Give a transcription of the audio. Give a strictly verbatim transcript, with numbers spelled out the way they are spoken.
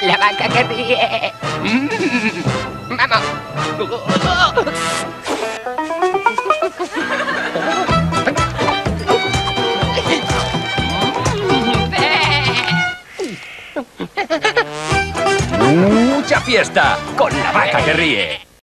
La vaca que ríe. Mm, ¡vamos! ¡Mucha fiesta! Con la vaca que ríe.